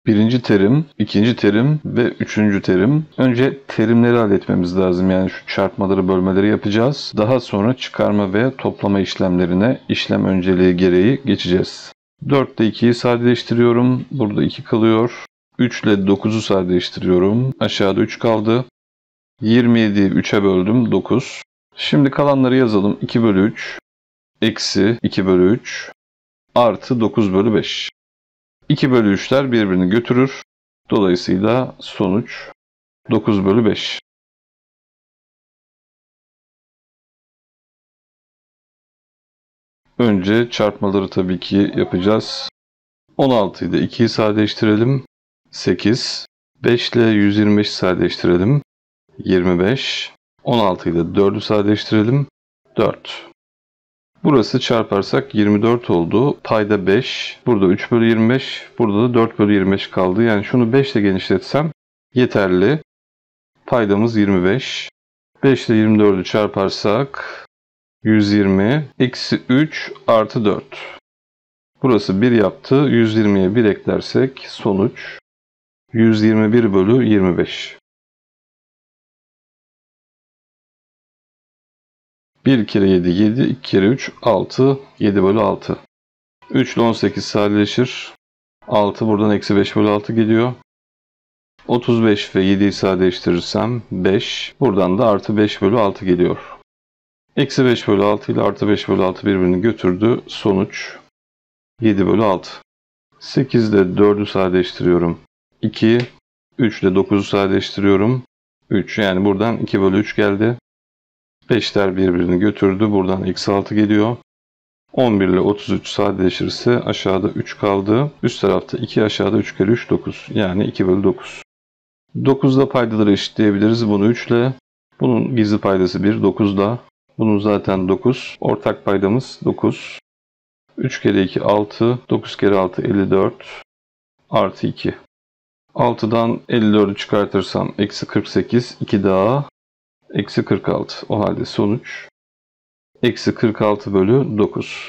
Birinci terim, ikinci terim ve üçüncü terim. Önce terimleri halletmemiz lazım. Yani şu çarpmaları, bölmeleri yapacağız. Daha sonra çıkarma ve toplama işlemlerine işlem önceliği gereği geçeceğiz. 4 ile 2'yi sadeleştiriyorum. Burada 2 kalıyor. 3 ile 9'u sadeleştiriyorum. Aşağıda 3 kaldı. 27'yi 3'e böldüm. 9. Şimdi kalanları yazalım. 2 bölü 3. Eksi 2 bölü 3. Artı 9 bölü 5. 2 bölü 3'ler birbirini götürür. Dolayısıyla sonuç 9 bölü 5. Önce çarpmaları tabii ki yapacağız. 16 ile 2'yi sadeleştirelim. 8. 5 ile 125'i sadeleştirelim. 25. 16 ile 4'ü sadeleştirelim. 4. Burası çarparsak 24 oldu. Payda 5. Burada 3 bölü 25. Burada da 4 bölü 25 kaldı. Yani şunu 5 ile genişletsem yeterli. Paydamız 25. 5 ile 24'ü çarparsak 120. Eksi 3 artı 4. Burası 1 yaptı. 120'ye 1 eklersek sonuç 121 bölü 25. 1 kere 7, 7, 2 kere 3, 6, 7 bölü 6. 3 ile 18 sadeleşir. 6 buradan eksi 5 bölü 6 geliyor. 35 ve 7'yi sadeleştirirsem 5. Buradan da artı 5 bölü 6 geliyor. Eksi 5 bölü 6 ile artı 5 bölü 6 birbirini götürdü. Sonuç 7 bölü 6. 8 ile 4'ü sadeleştiriyorum. 2. 3 ile 9'u sadeleştiriyorum. 3. Yani buradan 2 bölü 3 geldi. 5'ler birbirini götürdü. Buradan eksi 6 geliyor. 11 ile 33 sadeleşirse aşağıda 3 kaldı. Üst tarafta 2, aşağıda 3 kere 3 9. Yani 2 bölü 9. 9'da paydaları eşitleyebiliriz. Bunu 3 ile. Bunun gizli paydası 1. 9'da. Bunun zaten 9. Ortak paydamız 9. 3 kere 2 6. 9 kere 6 54. Artı 2. 6'dan 54'ü çıkartırsam eksi 48. 2 daha. Eksi 46. O halde sonuç eksi 46 bölü 9.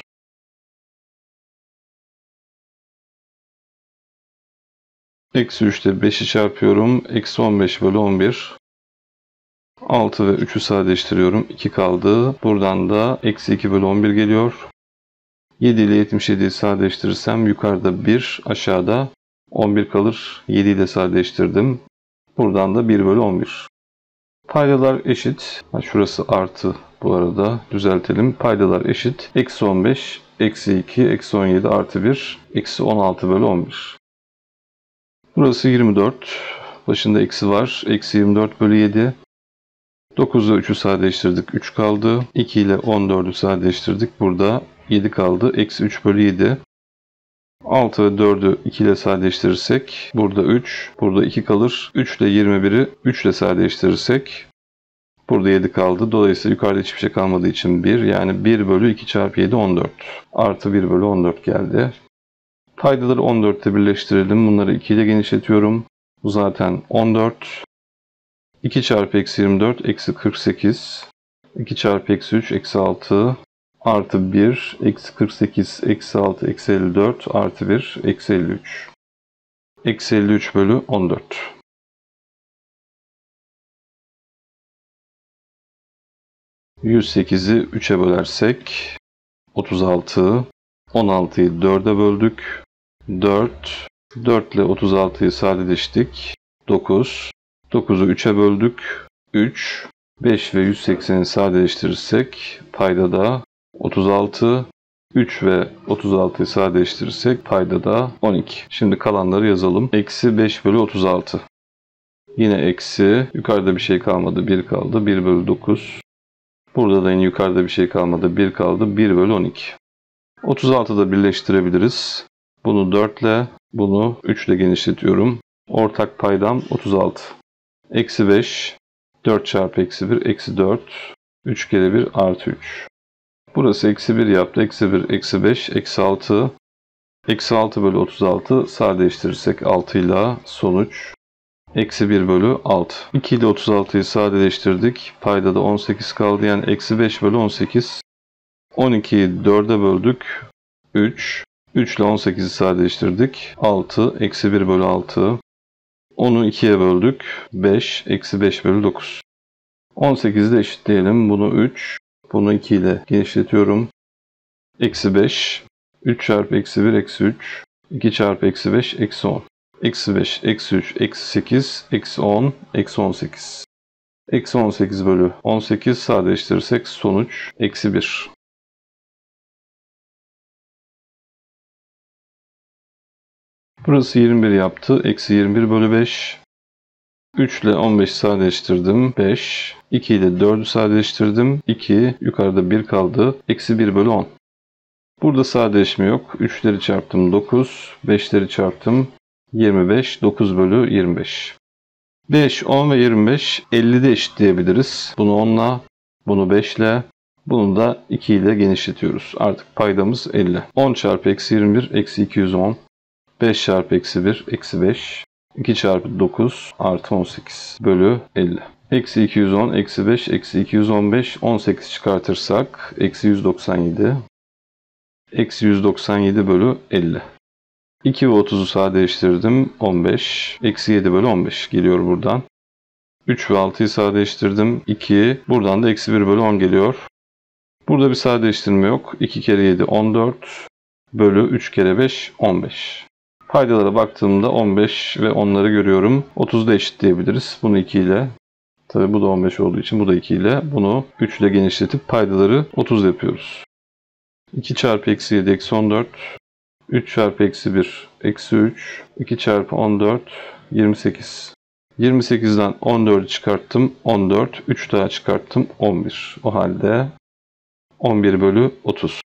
Eksi 3'te 5'i çarpıyorum. Eksi 15 bölü 11. 6 ve 3'ü sadeleştiriyorum. 2 kaldı. Buradan da eksi 2 bölü 11 geliyor. 7 ile 77'yi sadeleştirirsem yukarıda 1, aşağıda 11 kalır. 7 ile sadeleştirdim. Buradan da 1 bölü 11. Paydalar eşit. Şurası artı bu arada. Düzeltelim. Paydalar eşit. Eksi 15, eksi 2, eksi 17 artı 1, eksi 16 bölü 11. Burası 24. Başında eksi var. Eksi 24 bölü 7. 9 ile 3'ü sadeleştirdik. 3 kaldı. 2 ile 14'ü sadeleştirdik. Burada 7 kaldı. Eksi 3 bölü 7. 6 ve 4'ü 2 ile sadeleştirirsek burada 3, burada 2 kalır. 3 ile 21'i 3 ile sadeleştirirsek burada 7 kaldı. Dolayısıyla yukarıda hiçbir şey kalmadığı için 1. Yani 1 bölü 2 çarpı 7 14. Artı 1 bölü 14 geldi. Paydaları 14'te birleştirelim. Bunları 2 ile genişletiyorum. Bu zaten 14. 2 çarpı eksi 24 eksi 48. 2 çarpı eksi 3 eksi 6. Artı 1, eksi 48, eksi 6, eksi 54, artı 1, eksi 53. Eksi 53 bölü 14. %108'i 3'e bölersek 36, 16'yı 4'e böldük. 4, 4 ile 36'yı sadeleştik. 9, 9'u 3'e böldük. 3, 5 ve 180'i sadeleştirirsek payda da 36, 3 ve 36'yı sadeleştirirsek payda da 12. Şimdi kalanları yazalım. Eksi 5 bölü 36. Yine eksi. Yukarıda bir şey kalmadı. 1 kaldı. 1 bölü 9. Burada da yine yukarıda bir şey kalmadı. 1 kaldı. 1 bölü 12. 36'da birleştirebiliriz. Bunu 4 ile, bunu 3 ile genişletiyorum. Ortak paydam 36. Eksi 5. 4 çarpı eksi 1. Eksi 4. 3 kere 1 artı 3. Burası eksi 1 yaptı. Eksi 1, eksi 5, eksi 6. Eksi 6 bölü 36 sadeleştirirsek 6 ile sonuç eksi 1 bölü 6. 2 ile 36'yı sadeleştirdik. Payda da 18 kaldı. Yani eksi 5 bölü 18. 12'yi 4'e böldük. 3. 3 ile 18'i sadeleştirdik. 6, eksi 1 bölü 6. 10'u 2'ye böldük. 5, eksi 5 bölü 9. 18'i de eşitleyelim. Bunu 3, bunu 2 ile genişletiyorum. Eksi 5. 3 çarpı eksi 1, eksi 3. 2 çarpı eksi 5, eksi 10. Eksi 5, eksi 3, eksi 8, eksi 10, eksi 18. Eksi 18 bölü 18 sadeleştirirsek sonuç eksi 1. Burası 21 yaptı. Eksi 21 bölü 5. 3 ile 15 sadeleştirdim. 5. 2 ile 4'ü sadeleştirdim. 2. Yukarıda 1 kaldı. Eksi 1 bölü 10. Burada sadeleşme yok. 3'leri çarptım 9. 5'leri çarptım 25. 9 bölü 25. 5, 10 ve 25 50'de eşitleyebiliriz. Bunu 10 ile, bunu 5 ile, bunu da 2 ile genişletiyoruz. Artık paydamız 50. 10 çarpı eksi 21 eksi 210. 5 çarpı eksi 1 eksi 5. 2 çarpı 9 artı 18 bölü 50. Eksi 210 eksi 5 eksi 215. 18 çıkartırsak eksi 197. Eksi 197 bölü 50. 2 ve 30'u sadeleştirdim. 15. Eksi 7 bölü 15 geliyor buradan. 3 ve 6'yı sadeleştirdim. 2. Buradan da eksi 1 bölü 10 geliyor. Burada bir sadeleştirme yok. 2 kere 7 14 bölü 3 kere 5 15. Paydalara baktığımda 15 ve 10'ları görüyorum. 30'da eşitleyebiliriz. Bunu 2 ile. Tabi bu da 15 olduğu için bu da 2 ile. Bunu 3 ile genişletip paydaları 30 yapıyoruz. 2 çarpı eksi 7 eksi 14. 3 çarpı eksi 1 eksi 3. 2 çarpı 14 28. 28'den 14'ü çıkarttım. 14. 3 daha çıkarttım. 11. O halde 11 bölü 30.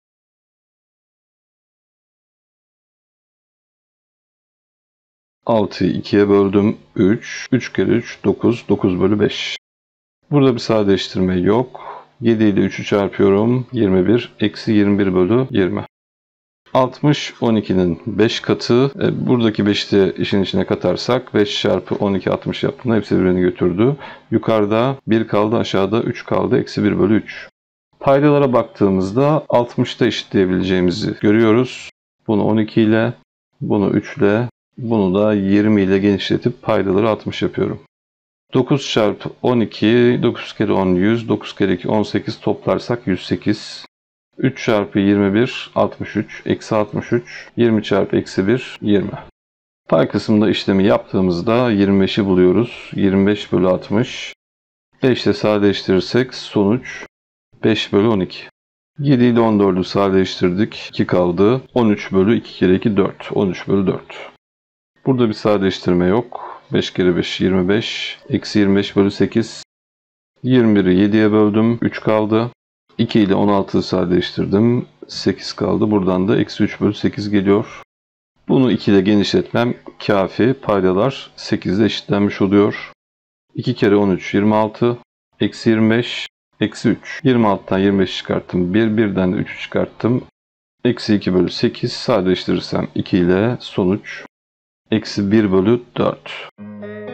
6'yı 2'ye böldüm. 3. 3 kere 3 9. 9 bölü 5. Burada bir sadeleştirme yok. 7 ile 3'ü çarpıyorum. 21. Eksi 21 bölü 20. 60 12'nin 5 katı. Buradaki 5'i de işin içine katarsak 5 çarpı 12 60 yaptığında hepsi birbirini götürdü. Yukarıda 1 kaldı, aşağıda 3 kaldı. Eksi 1 bölü 3. Paydalara baktığımızda 60'ta eşitleyebileceğimizi görüyoruz. Bunu 12 ile, bunu 3 ile, bunu da 20 ile genişletip paydaları 60 yapıyorum. 9 çarpı 12, 9 kere 10 100, 9 kere 2 18 toplarsak 108. 3 çarpı 21 63, eksi 63, 20 çarpı eksi 1 20. Pay kısmında işlemi yaptığımızda 25'i buluyoruz. 25 bölü 60. 5 ile sadeleştirirsek sonuç 5 bölü 12. 7 ile 14'ü sadeleştirdik. 2 kaldı. 13 bölü 2 kere 2 4. 13 bölü 4. Burada bir sadeleştirme yok. 5 kere 5 25. Eksi 25 bölü 8. 21'i 7'ye böldüm. 3 kaldı. 2 ile 16'yı sadeleştirdim. 8 kaldı. Buradan da eksi 3 bölü 8 geliyor. Bunu 2 ile genişletmem kafi. Paydalar 8 ile eşitlenmiş oluyor. 2 kere 13 26. Eksi 25. Eksi 3. 26'dan 25 çıkarttım. 1'den de 3'ü çıkarttım. Eksi 2 bölü 8. Sadeleştirirsem 2 ile sonuç eksi 1 bölü 4.